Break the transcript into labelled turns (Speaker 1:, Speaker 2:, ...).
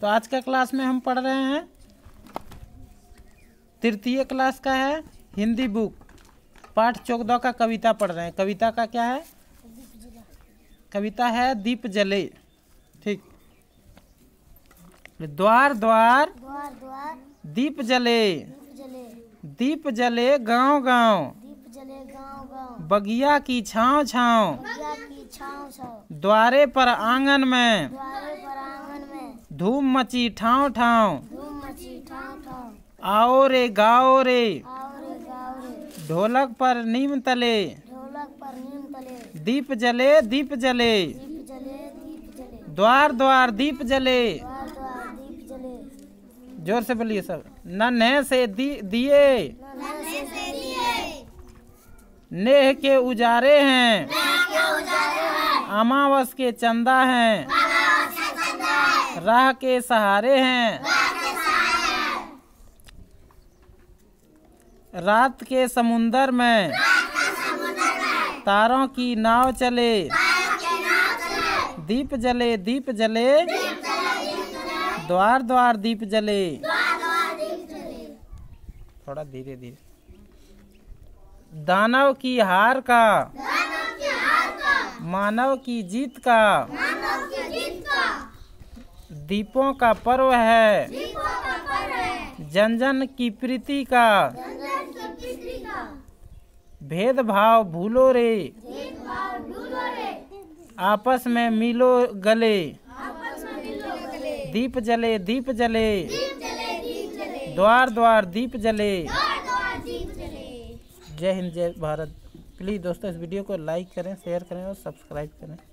Speaker 1: तो आज का क्लास में हम पढ़ रहे हैं तृतीय क्लास का है हिंदी बुक पाठ 14 का कविता पढ़ रहे हैं। कविता का क्या है? कविता है दीप जले। ठीक। द्वार द्वार दीप जले, दीप जले गांव गांव, बगिया की छाँव छाँव, द्वारे पर आंगन में धूम मची ठाव ठाव, आओ रे गाओ रे ढोलक पर नीम तले, दीप जले दीप जले, द्वार द्वार दीप जले। जोर से बोलिए सब। नन्हे से दिए नेह के उजारे हैं, अमावस के चंदा हैं, राह के सहारे हैं, रात के समुंदर में तारों की नाव चले, दीप जले दीप जले, द्वार द्वार दीप जले। थोड़ा धीरे धीरे। दानव की हार का मानव की जीत का, दीपों का पर्व है जन जन की प्रीति का, भेदभाव भूलो रे आपस में मिलो गले, दीप जले दीप जले, द्वार द्वार दीप जले। जय हिंद जय भारत। प्लीज़ दोस्तों इस वीडियो को लाइक करें, शेयर करें और सब्सक्राइब करें।